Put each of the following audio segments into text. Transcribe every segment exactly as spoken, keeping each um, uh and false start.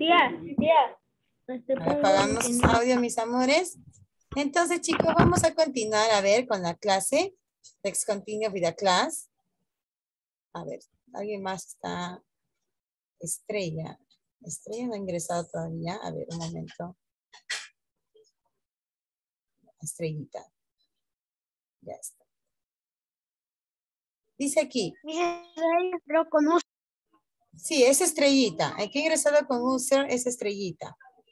Tía, tía. Apagamos sus audios, mis amores. Entonces, chicos, vamos a continuar a ver con la clase. Let's continue with the class. A ver, ¿alguien más está? Estrella. Estrella no ha ingresado todavía. A ver, un momento. Estrellita. Ya está. Dice aquí. Pero con uso. Sí, es estrellita. Hay que ingresarlo con user, es estrellita.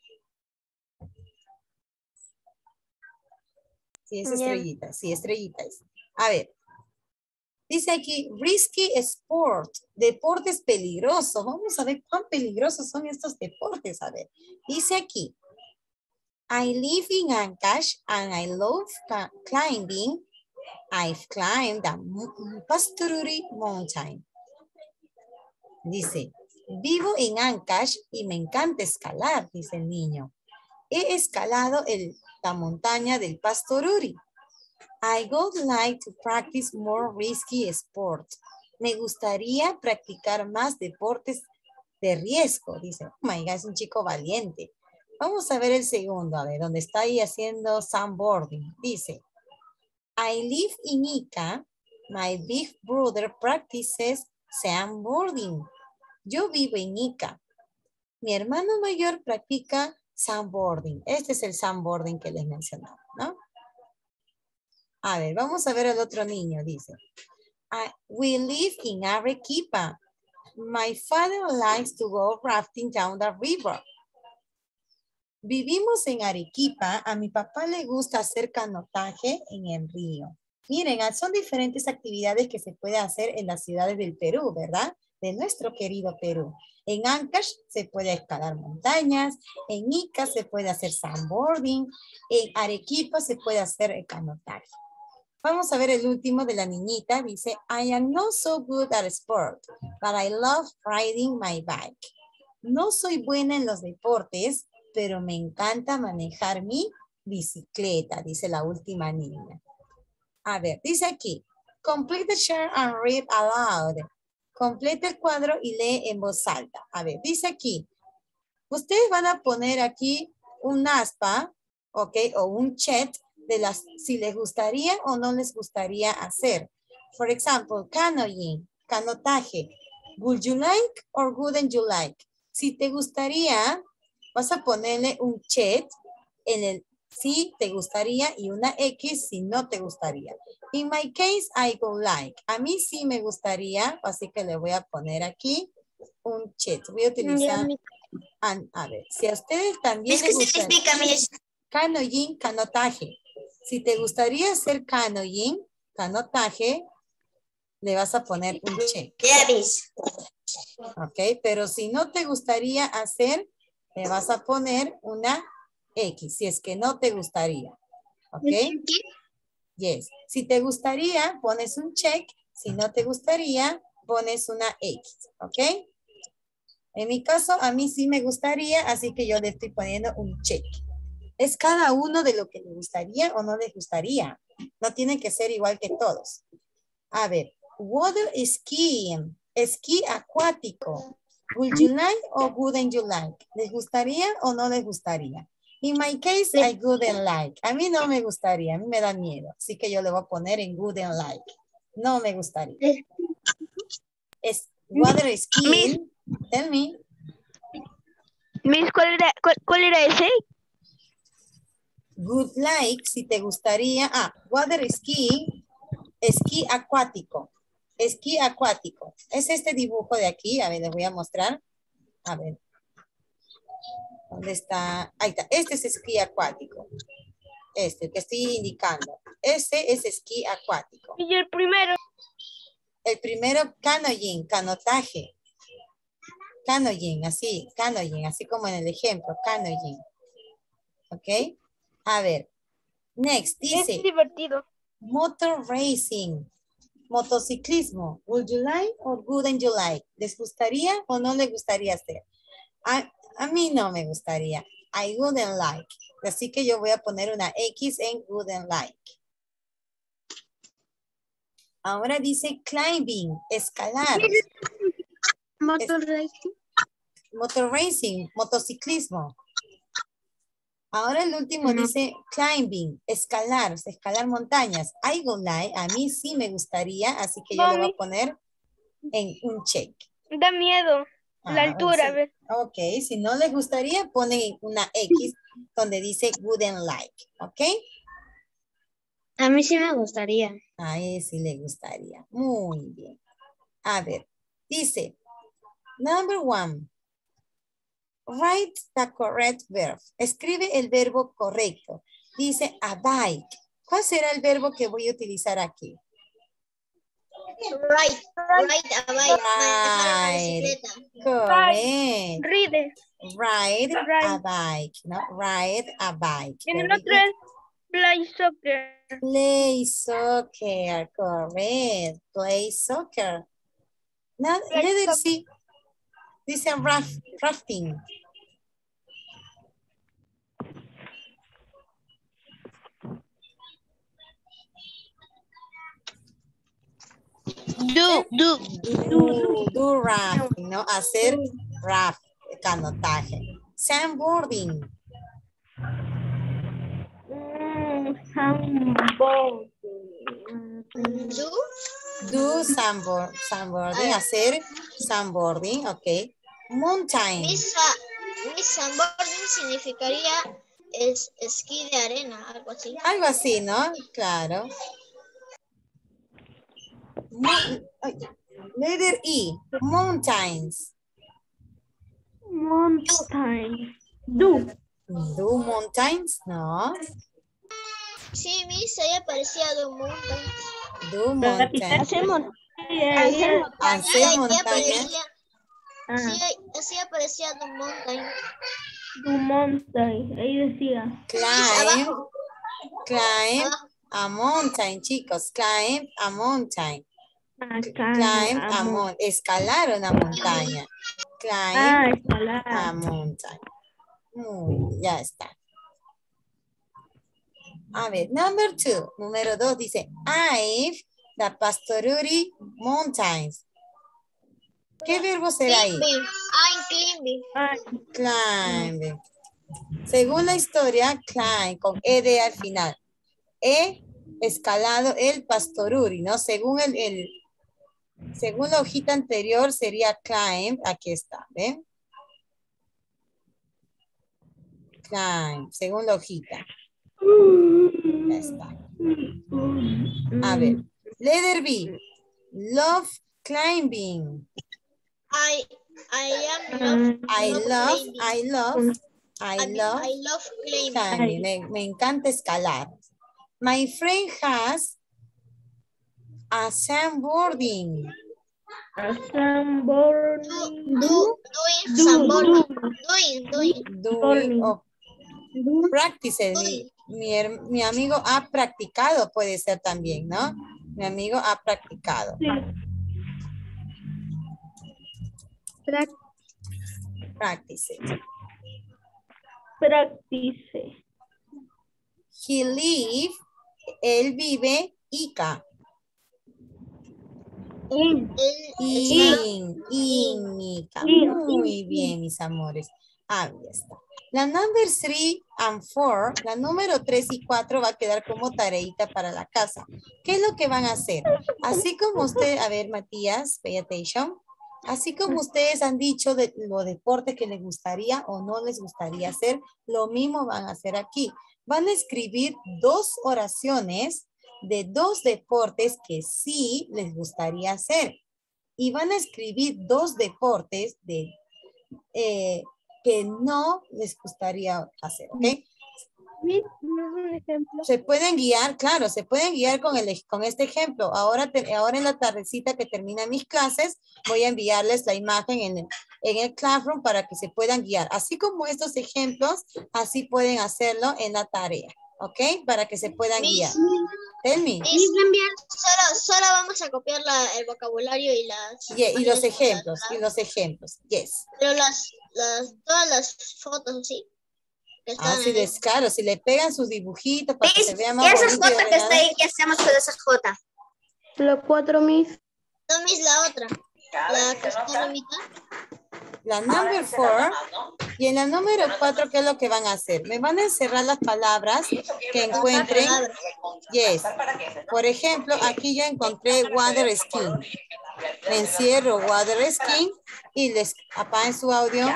Sí, es estrellita. Sí, estrellita es. A ver. Dice aquí, risky sport, deportes peligrosos. Vamos a ver cuán peligrosos son estos deportes. A ver, dice aquí, I live in Ancash and I love climbing. I've climbed the Pastururi Mountain. Dice, vivo en Ancash y me encanta escalar, dice el niño. He escalado el, la montaña del Pastururi. I would like to practice more risky sports. Me gustaría practicar más deportes de riesgo. Dice, oh my God, es un chico valiente. Vamos a ver el segundo, a ver, donde está ahí haciendo sandboarding. Dice, I live in Ica. My big brother practices sandboarding. Yo vivo en Ica. Mi hermano mayor practica sandboarding. Este es el sandboarding que les mencionaba, ¿no? A ver, vamos a ver al otro niño, dice. I, we live in Arequipa. My father likes to go rafting down the river. Vivimos en Arequipa. A mi papá le gusta hacer canotaje en el río. Miren, son diferentes actividades que se puede hacer en las ciudades del Perú, ¿verdad? De nuestro querido Perú. En Ancash se puede escalar montañas. En Ica se puede hacer sandboarding. En Arequipa se puede hacer canotaje. Vamos a ver el último de la niñita. Dice, I am not so good at sport, but I love riding my bike. No soy buena en los deportes, pero me encanta manejar mi bicicleta, dice la última niña. A ver, dice aquí, complete the chart and read aloud. Complete el cuadro y lee en voz alta. A ver, dice aquí, ustedes van a poner aquí un aspa, ok, o un chat de las, si les gustaría o no les gustaría hacer. For example, canoeing, canotaje. Would you like or wouldn't you like? Si te gustaría, vas a ponerle un chat en el si te gustaría y una X si no te gustaría. In my case, I go like. A mí sí me gustaría, así que le voy a poner aquí un chat. Voy a utilizar, a, a ver, si a ustedes también les gustaría. Canoeing, canotaje. Si te gustaría hacer canoeing, canotaje, le vas a poner un check. Ok, pero si no te gustaría hacer, le vas a poner una X, si es que no te gustaría. Ok. Yes. Si te gustaría, pones un check. Si no te gustaría, pones una X. Ok. En mi caso, a mí sí me gustaría, así que yo le estoy poniendo un check. Es cada uno de lo que le gustaría o no le gustaría. No tienen que ser igual que todos. A ver, water skiing, esquí acuático. Would you like or wouldn't you like? ¿Les gustaría o no les gustaría? In my case, I wouldn't like. A mí no me gustaría, a mí me da miedo. Así que yo le voy a poner en wouldn't like. No me gustaría. Es water skiing. Tell me. Miss, ¿cuál era, cuál, cuál era ese? Would like, si te gustaría. Ah, water skiing, esquí acuático. Esquí acuático. Es este dibujo de aquí. A ver, les voy a mostrar. A ver. ¿Dónde está? Ahí está. Este es esquí acuático. Este que estoy indicando. Este es esquí acuático. Y el primero. El primero, canoeing, canotaje. Canoeing, así, canoeing, así como en el ejemplo, canoeing. ¿Ok? A ver. Next, dice. Es divertido. Motor racing. Motociclismo. Would you like or wouldn't you like? ¿Les gustaría o no les gustaría hacer? A, a mí no me gustaría. I wouldn't like. Así que yo voy a poner una X en wouldn't like. Ahora dice climbing, escalar. Motor racing. motor racing, motociclismo. Ahora el último No. dice climbing, escalar, o sea, escalar montañas. I would like, a mí sí me gustaría, así que yo le voy Mami. a poner en un check. Da miedo. La Ah, altura, sí. ¿ves? Ok, si no les gustaría, ponen una X donde dice wouldn't like, ¿ok? A mí sí me gustaría. A él sí le gustaría. Muy bien. A ver, dice, number one, write the correct verb. Escribe el verbo correcto. Dice a bike. ¿Cuál será el verbo que voy a utilizar aquí? Right, right, a bike. Manejar una Right. bicicleta. Correct. Ride. Ride a Right. bike. No, ride a bike. En el Very otro good. es play soccer. Play soccer. Correct. Play soccer. Now, Play letter soccer. C. Dice raft, rafting. Do, do. Do, do rafting, ¿no? Hacer raft, canotaje. Sandboarding. Mm, handball. Do, Do sandboard, sandboarding, Ah. hacer sandboarding, ok. Mountain. Miss, Sa- Miss Sandboarding significaría es, esquí de arena, algo así. Algo así, ¿no? Claro. Mo- ay, letter E, mountains. Mountain. Do. Do mountains, no. Sí, Miss, ella parecía de un mountain. Do mountains. Hacer montaña. Hacer Ella, ella montañas. parecía, Ah, sí, así parecía de un mountain. do mountain. Ahí decía. Climb, Abajo, climb abajo. a mountain, chicos. Climb a mountain. Acá. Climb a amor. mountain. Escalar una montaña. Climb Ah, a escalar. mountain. Muy bien, ya está. A ver, number two. Número dos dice, I've the Pastoruri Mountains. ¿Qué verbo será ahí? Climbing. I'm climbing. Ah, Climb. Según la historia, climb, con ed al final. He escalado el Pastoruri, ¿no? Según el, el según la hojita anterior sería climb. Aquí está, ¿ven? Climb, según la hojita. Ya está. A ver, letter B. Love climbing. I, I am love, I love love, climbing. I love, I I, love I love climbing. climbing. Me, me encanta escalar. My friend has a sandboarding. Sandboarding. Do, do, doing Do, sandboarding. do. Doing, doing, Doing Boarding. o practices. Mi, doing. mi, her- mi amigo ha practicado, puede ser también, ¿no? Mi amigo ha practicado. Sí. Prac- Practices. Practice. He live, él vive, Ica. In. Él está In, in, Ica. In, Muy in, bien, mis amores. Ahí está. La number three and four, la número tres y cuatro va a quedar como tareita para la casa. ¿Qué es lo que van a hacer? Así como usted, a ver, Matías, pay attention. Así como ustedes han dicho de los deportes que les gustaría o no les gustaría hacer, lo mismo van a hacer aquí. Van a escribir dos oraciones de dos deportes que sí les gustaría hacer. Y van a escribir dos deportes de, eh, que no les gustaría hacer, ¿ok? Un ejemplo. Se pueden guiar, claro, se pueden guiar con, el, con este ejemplo. Ahora, te- ahora en la tardecita que termina mis clases, voy a enviarles la imagen en el, en el Classroom para que se puedan guiar. Así como estos ejemplos, así pueden hacerlo en la tarea, ¿ok? Para que se puedan guiar. Tell me. Miss, solo, solo vamos a copiar la, el vocabulario y las... Yeah, y los imágenes, ejemplos, ¿verdad? y los ejemplos, yes. Pero las, las, todas las fotos, ¿sí? Que Ah, están sí, en el- les, claro, si le pegan sus dibujitos para que se vea más ¿Y esa bonito y J que está ordenado. ahí? ¿Qué hacemos con esa J? Los cuatro mis. No, Miss, la otra. La que está en la mitad. la number four, y en la número cuatro, ¿qué es lo que van a hacer? Me van a encerrar las palabras que encuentren. Yes. Por ejemplo, aquí yo encontré water skin. Me encierro water skin y les apaguen su audio.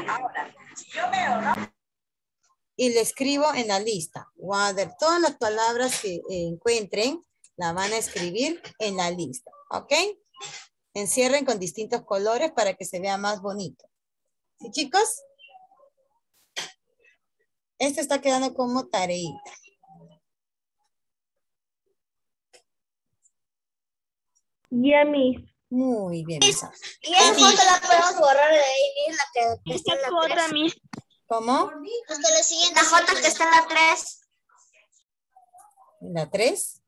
Y le escribo en la lista. Water. Todas las palabras que eh, encuentren, la van a escribir en la lista. ¿Ok? Encierren con distintos colores para que se vea más bonito. ¿Sí, chicos? Esto está quedando como tareita. Ya, Miss. Muy bien, Misa. Y esa Aquí. foto la podemos borrar de ahí, Miss, la que, que está en la Otra, tres. Miss. ¿Cómo? Hasta la siguiente. La foto que está en la tres. ¿En la tres?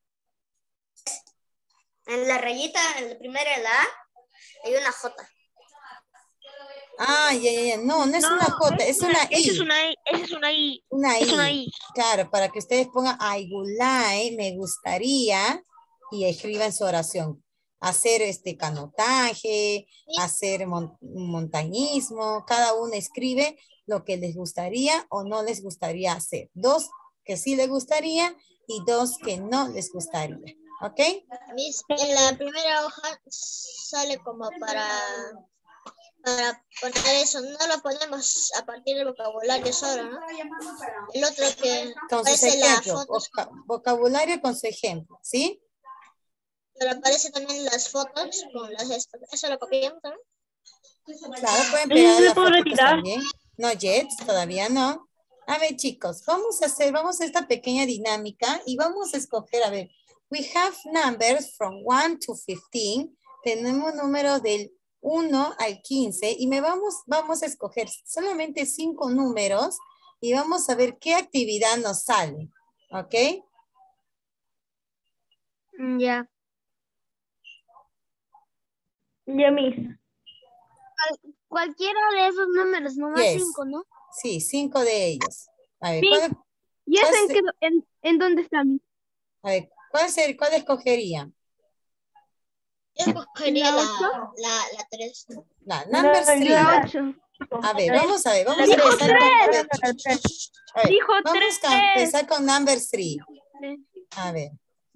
En la rayita, en la primera, en la A, hay una J. Ah, ya, ya, ya. No, no es No, una J, es una I. Esa es una I. Esa es una I. Una Es una I. I. Claro, para que ustedes pongan I would like, me gustaría, y escriban su oración. Hacer este canotaje, hacer mon- montañismo, cada uno escribe lo que les gustaría o no les gustaría hacer. Dos que sí les gustaría y dos que no les gustaría. ¿Ok? Miss, en la primera hoja sale como para, para poner eso. No lo ponemos a partir del vocabulario solo, ¿no? El otro que Con sus aparece la ejemplos, foto, voca- vocabulario con su ejemplo, ¿sí? pero aparece también las fotos con las estas. Eso lo copiamos, ¿no? Claro, pueden ¿Eso pegar se las puede fotitos retirar? también. No yet, todavía no. A ver, chicos, vamos a hacer, vamos a esta pequeña dinámica y vamos a escoger, a ver, we have numbers from one to fifteen. Tenemos números del uno al quince y me vamos, vamos a escoger solamente cinco números y vamos a ver qué actividad nos sale. ¿Ok? Ya. Ya, Miss. Cualquiera de esos números, nomás Yes. cinco, ¿no? Sí, cinco de ellos. A ver, Sí. ¿cuál, ¿Y ¿Cuál eso en, se- qué, en, en dónde está, Miss? a ver, ¿cuál, ser- cuál escogerían? Yo escogería La la, ocho. la, la tres. La number three. La ocho. A ver, vamos a ver, vamos a Dijo empezar con, a ver, tres. a ver, Dijo vamos a tres. empezar con number three. A ver.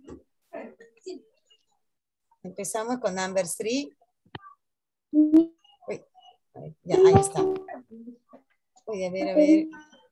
Empezamos con number three. Uy, a ver, ya, ahí está. Uy, a ver, a ver.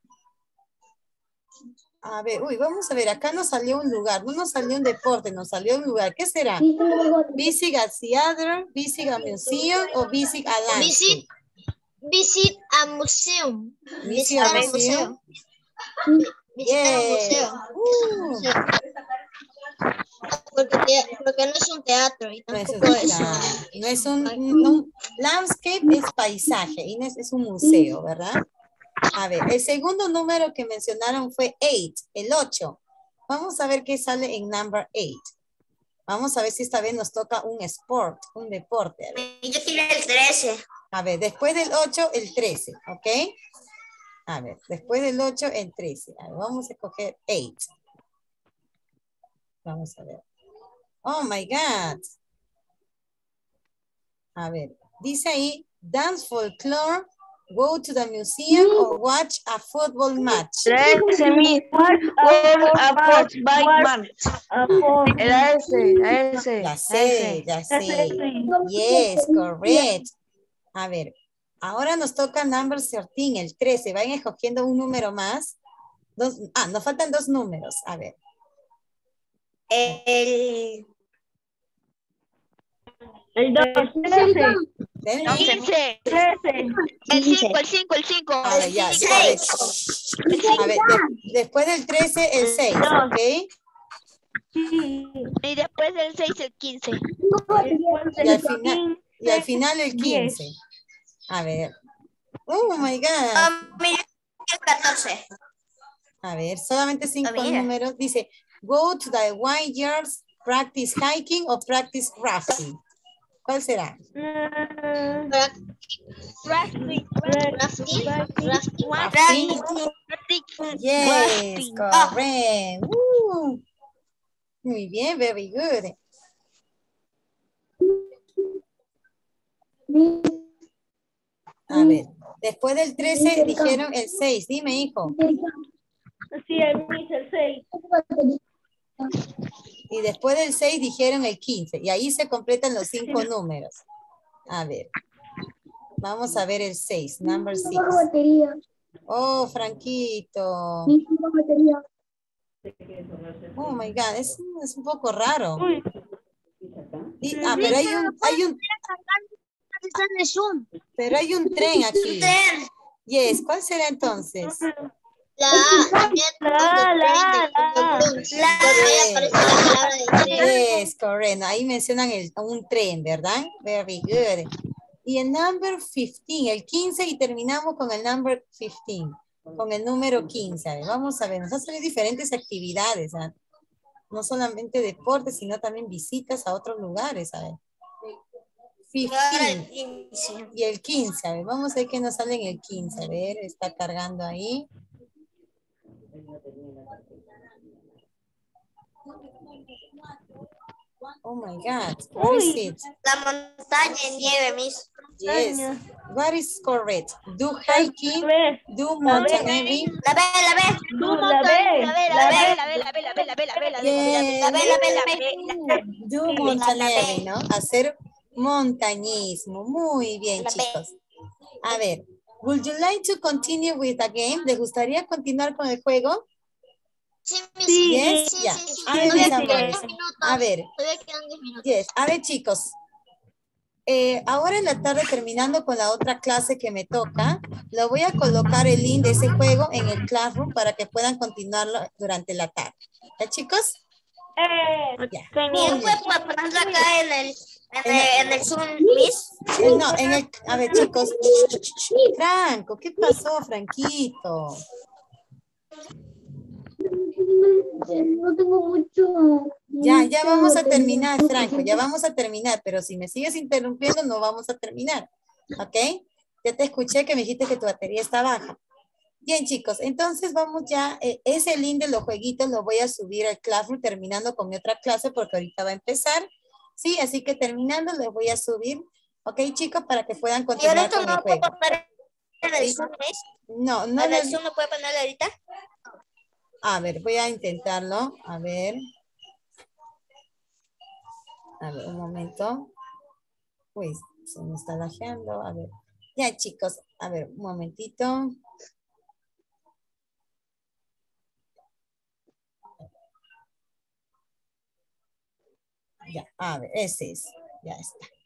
A ver, uy, vamos a ver, acá nos salió un lugar, no nos salió un deporte, nos salió un lugar. ¿Qué será? Visit a theater, visit a museum o visit a landscape. Visit a museum. Visit Visitar a un museo. museum. Visitar un Yes. museo. Uh, Museo. Porque, te- porque no es un teatro y no es un, tampoco es claro, un... no es un, un- landscape, es paisaje y no es, es un museo, ¿verdad? A ver, el segundo número que mencionaron fue eight, el ocho. Vamos a ver qué sale en number eight. Vamos a ver si esta vez nos toca un sport, un deporte. A ver, Yo quiero el trece. a ver, después del ocho, el trece, ¿ok? A ver, después del ocho, el trece. A ver, vamos a escoger eight. Vamos a ver. Oh my God. A ver, dice ahí, dance folklore, go to the museum or watch a football match. trece, Miss. World Airport Bike March. Era ese, era ese. Ya sé, ya sé. Yes, correct. A ver, ahora nos toca number thirteen, el trece. Vayan escogiendo un número más. Dos, ah, nos faltan dos números. A ver. El... El dos. ¿ven? quince. El cinco, el cinco, el cinco. A ver, ya. A ver, a ver, de- después del trece, el seis, ¿ok? Y después del seis, el quince. Y al final, y al final el quince. A ver. Oh my God. el catorce. A ver, solamente cinco mira. números. Dice, go to the wine yards, practice hiking o practice rafting. ¿Cuál será? Rafting. Rafting. Rafting. Rafting. Yes, correct. Uh, muy bien, very good. A ver. Después del trece dijeron el seis. Dime, hijo. Sí, el el seis. Y después del seis dijeron el quince. Y ahí se completan los cinco números. A ver. Vamos a ver el seis. Number six. Oh, Franquito. Oh, my God. Es, es un poco raro. Y, ah, pero hay un... Hay un pero hay un tren aquí. Yes. ¿Cuál será entonces? La A. La, la, la. Yes, correcto. Ahí mencionan el, un tren, ¿verdad? Very good. Y el number quince, el quince y terminamos con el number quince, con el número quince. A ver, vamos a ver, nos hacen diferentes actividades, ¿eh? No solamente deportes, sino también visitas a otros lugares, a ver. quince. Y el quince, a ver, vamos a ver qué nos sale en el quince. A ver, está cargando ahí. Oh my God, what is it? La montaña en nieve, Miss. Yes, what is correct? Do hiking, do mountaineering. La B, la B. Du la B. La B, la B, la B, la B, la B, la B, la B, la B, la B, la B, la B. Do mountaineering, ¿no? Hacer montañismo. Muy bien, chicos. A ver, would you like to continue with the game? ¿Les gustaría continuar con el juego? Sí, Miss. Sí, Yes, sí, ya. sí, sí. A ver, mis Todavía amores. quedan diez minutos. A ver, Todavía quedan diez minutos. yes. A ver, chicos. Eh, ahora en la tarde, terminando con la otra clase que me toca, le voy a colocar el link de ese juego en el Classroom para que puedan continuarlo durante la tarde. ¿Ya, chicos? Eh, Ya. Mira, Muy bien. ¿puedes ponerlo acá en el, en En el, el- en el Zoom, Miss? Eh, No, en el... A ver, chicos. Franco, ¿qué pasó, Franquito? No tengo mucho. Ya, ya vamos a terminar, Franco, ya vamos a terminar, pero si me sigues interrumpiendo no vamos a terminar, ¿ok? Ya te escuché que me dijiste que tu batería está baja. Bien, chicos, entonces vamos ya, eh, ese link de los jueguitos lo voy a subir al Classroom terminando con mi otra clase porque ahorita va a empezar, ¿sí? Así que terminando les voy a subir, ¿ok, chicos? Para que puedan Y continuar ahorita con no el lo puedo juego. poner en el ¿Sí? Zoom, Miss. No, no, ¿En el les- Zoom no puede ponerlo ahorita? a ver, voy a intentarlo, a ver. A ver, un momento. Uy, se me está lajeando. A ver. Ya, chicos. A ver, un momentito. Ya, a ver, ese es. Ya está.